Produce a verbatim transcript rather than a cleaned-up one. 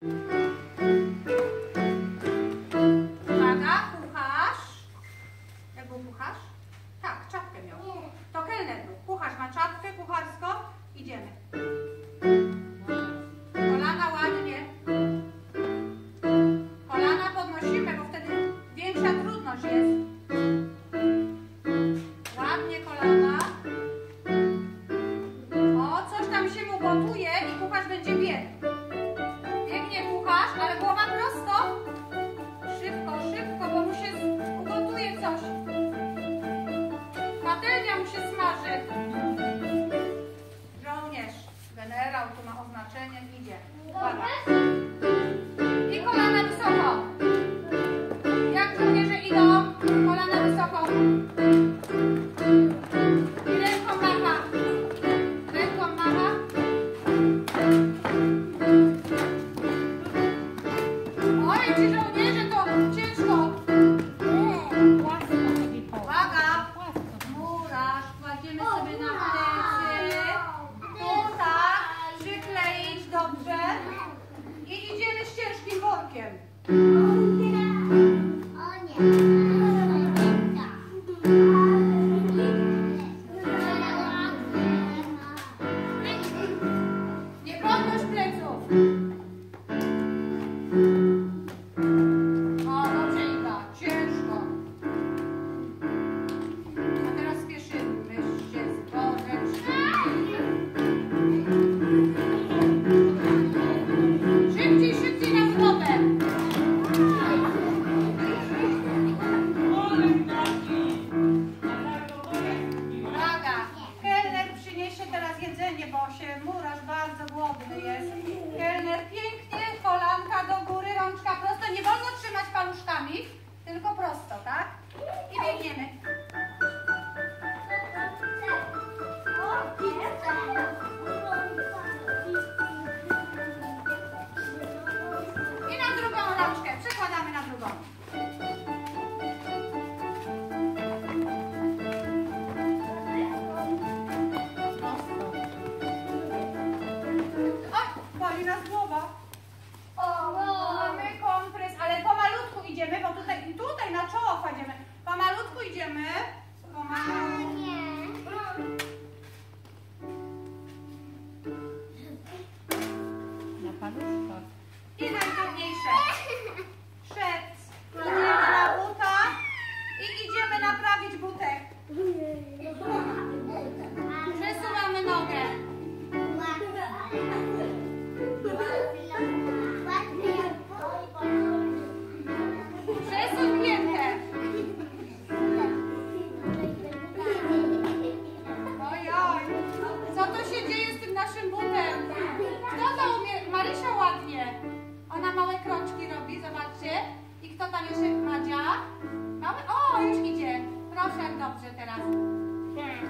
Uwaga, kucharz. Jak był kucharz? Tak, czapkę miał. To kelner był. Kucharz ma czapkę kucharską. Idziemy. Kolana ładnie. Kolana podnosimy, bo wtedy większa trudność jest. Ładnie kolana. O, coś tam się mu gotuje i kucharz będzie biegł. Biegnie kucharz, ale głowa prosto. Szybko, szybko, bo mu się ugotuje coś. Patelnia mu się smaży. Żołnierz, generał, tu ma oznaczenie, idzie. Uwaga. I kolana wysoko. Jak żołnierze idą, kolana wysoko. I ręką macha. Ręką macha. Oj, ci żołnierze to ciężko. Uwaga. Murarz, kładziemy sobie na plecy. Tu tak, przykleić dobrze. I idziemy z ciężkim workiem. Nie podnoś pleców. O, dobrze Iga, ciężko. A teraz spieszymy się z worem. Szybciej, szybciej na wodę. Uwaga, kelner przyniesie teraz jedzenie, bo się murarz bardzo głodny jest. Kelner pięknie, kolanka do góry, rączka prosto. Nie wolno trzymać paluszkami, tylko prosto, tak? I biegniemy. I na drugą rączkę. Przekładamy na drugą. Oj, boli nas głowa. Mamy kompres, ale pomalutku idziemy, bo tutaj, tutaj na czoło kładziemy. Pomalutku idziemy. Pomalutku. Na paluszkach. I najtrudniejsze. Szec. Kładziemy na buta i idziemy naprawić butek. Przesuwamy nogę. Przesuń piętę. Oj, oj. Co to się dzieje z tym naszym butem? Kto to umie? Marysia ładnie. Ona małe kroczki robi, zobaczcie. I kto tam jeszcze? Madzia? Małe? O, już idzie. Proszę, jak dobrze teraz.